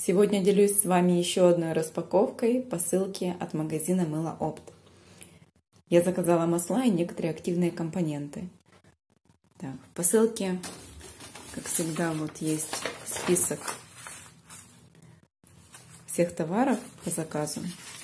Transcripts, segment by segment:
Сегодня делюсь с вами еще одной распаковкой посылки от магазина Мыло Опт. Я заказала масла и некоторые активные компоненты. Так, в посылке, как всегда, вот есть список всех товаров по заказу.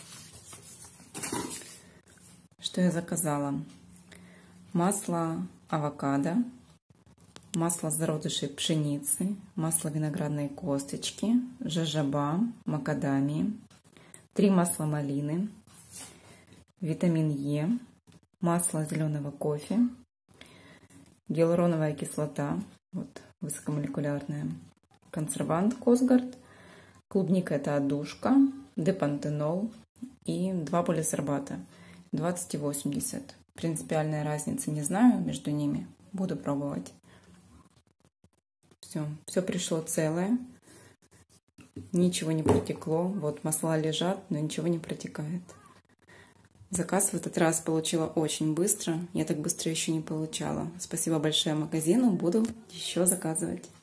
Что я заказала? Масло авокадо, масло зародышей пшеницы, масло виноградной косточки, жожоба, макадамии, 3 масла малины, витамин Е, масло зеленого кофе, гиалуроновая кислота, вот высокомолекулярная, консервант Косгард, клубника это отдушка, депантенол и 2 полисорбата 20 и 80. Принципиальной разницы не знаю между ними, буду пробовать. Все пришло целое, ничего не протекло. Вот масла лежат, но ничего не протекает. Заказ в этот раз получила очень быстро. Я так быстро еще не получала. Спасибо большое магазину, буду еще заказывать.